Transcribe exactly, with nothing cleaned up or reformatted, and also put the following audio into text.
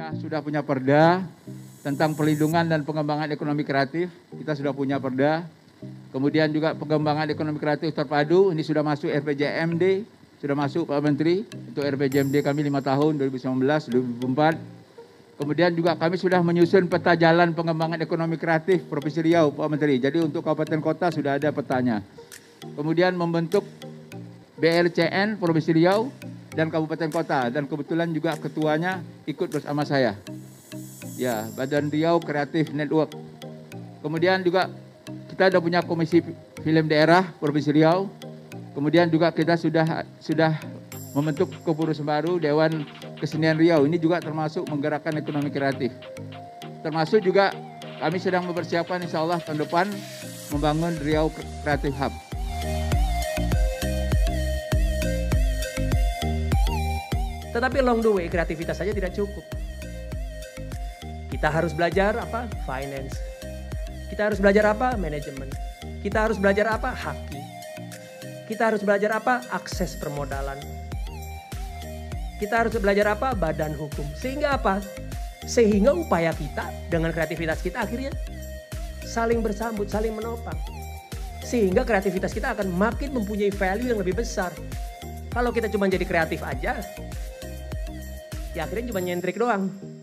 Kita sudah punya perda tentang perlindungan dan pengembangan ekonomi kreatif. Kita sudah punya perda. Kemudian juga pengembangan ekonomi kreatif terpadu. Ini sudah masuk R P J M D. Sudah masuk Pak Menteri. Untuk R P J M D kami lima tahun, dua ribu sembilan belas, dua ribu dua puluh empat. Kemudian juga kami sudah menyusun peta jalan pengembangan ekonomi kreatif Provinsi Riau, Pak Menteri. Jadi untuk kabupaten kota sudah ada petanya. Kemudian membentuk B R C N Provinsi Riau dan kabupaten kota, dan kebetulan juga ketuanya ikut bersama saya. Ya, Badan Riau Creative Network. Kemudian juga kita sudah punya Komisi Film Daerah Provinsi Riau. Kemudian juga kita sudah sudah membentuk kepengurusan baru Dewan Kesenian Riau. Ini juga termasuk menggerakkan ekonomi kreatif. Termasuk juga kami sedang mempersiapkan insya Allah tahun depan membangun Riau Creative Hub. Tetapi along the way kreativitas saja tidak cukup. Kita harus belajar apa? Finance. Kita harus belajar apa? Manajemen. Kita harus belajar apa? Haki. Kita harus belajar apa? Akses permodalan. Kita harus belajar apa? Badan hukum. Sehingga apa? Sehingga upaya kita dengan kreativitas kita akhirnya saling bersambut, saling menopang. Sehingga kreativitas kita akan makin mempunyai value yang lebih besar. Kalau kita cuma jadi kreatif aja, ya akhirnya cuma nyentrik doang.